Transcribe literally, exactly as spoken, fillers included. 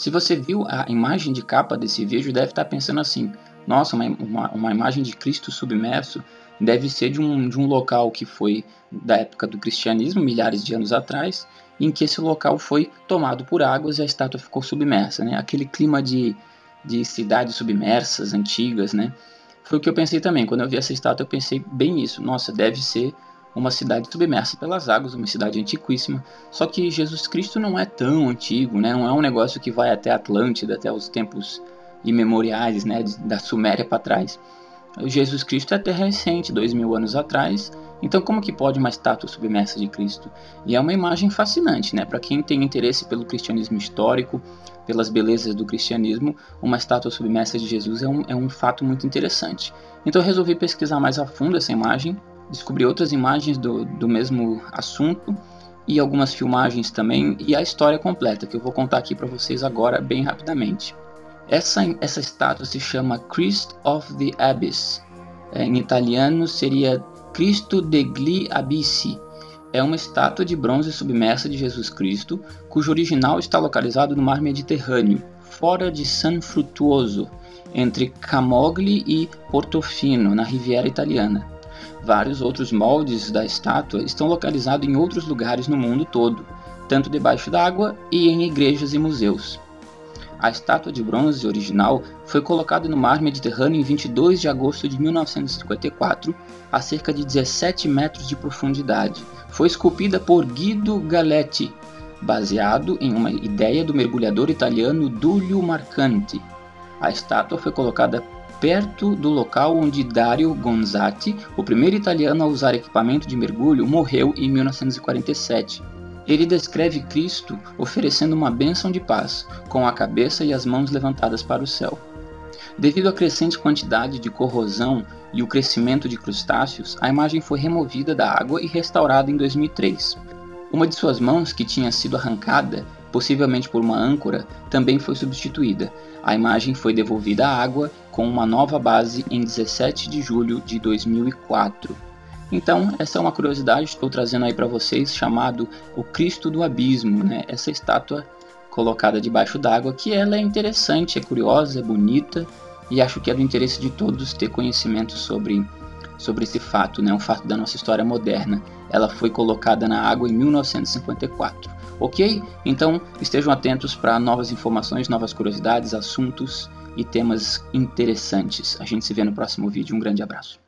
Se você viu a imagem de capa desse vídeo, deve estar pensando assim: nossa, uma, uma, uma imagem de Cristo submerso deve ser de um, de um local que foi da época do cristianismo, milhares de anos atrás, em que esse local foi tomado por águas e a estátua ficou submersa, né? Aquele clima de, de cidades submersas, antigas, né? Foi o que eu pensei também. Quando eu vi essa estátua, eu pensei bem nisso. Nossa, deve ser uma cidade submersa pelas águas, uma cidade antiquíssima. Só que Jesus Cristo não é tão antigo, né? Não é um negócio que vai até a Atlântida, até os tempos imemoriais, né? Da Suméria para trás. O Jesus Cristo é até recente, dois mil anos atrás. Então, como que pode uma estátua submersa de Cristo? E é uma imagem fascinante, né? Para quem tem interesse pelo cristianismo histórico, pelas belezas do cristianismo, uma estátua submersa de Jesus é um, é um fato muito interessante. Então, eu resolvi pesquisar mais a fundo essa imagem, descobri outras imagens do, do mesmo assunto e algumas filmagens também, e a história completa, que eu vou contar aqui para vocês agora, bem rapidamente. Essa, essa estátua se chama Christ of the Abyss. Em italiano seria Cristo degli Abissi. É uma estátua de bronze submersa de Jesus Cristo, cujo original está localizado no mar Mediterrâneo, fora de San Fruttuoso, entre Camogli e Portofino, na Riviera Italiana. Vários outros moldes da estátua estão localizados em outros lugares no mundo todo, tanto debaixo d'água e em igrejas e museus. A estátua de bronze original foi colocada no mar Mediterrâneo em vinte e dois de agosto de mil novecentos e cinquenta e quatro, a cerca de dezessete metros de profundidade. Foi esculpida por Guido Galletti, baseado em uma ideia do mergulhador italiano Duilio Marcanti. A estátua foi colocada perto do local onde Dario Gonzatti, o primeiro italiano a usar equipamento de mergulho, morreu em mil novecentos e quarenta e sete. Ele descreve Cristo oferecendo uma bênção de paz, com a cabeça e as mãos levantadas para o céu. Devido à crescente quantidade de corrosão e o crescimento de crustáceos, a imagem foi removida da água e restaurada em dois mil e três. Uma de suas mãos, que tinha sido arrancada, possivelmente por uma âncora, também foi substituída. A imagem foi devolvida à água com uma nova base em dezessete de julho de dois mil e quatro. Então, essa é uma curiosidade que estou trazendo aí para vocês, chamado o Cristo do Abismo, né? Essa estátua colocada debaixo d'água, que ela é interessante, é curiosa, é bonita, e acho que é do interesse de todos ter conhecimento sobre, sobre esse fato, né? Um fato da nossa história moderna. Ela foi colocada na água em mil novecentos e cinquenta e quatro. Ok? Então, estejam atentos para novas informações, novas curiosidades, assuntos e temas interessantes. A gente se vê no próximo vídeo. Um grande abraço.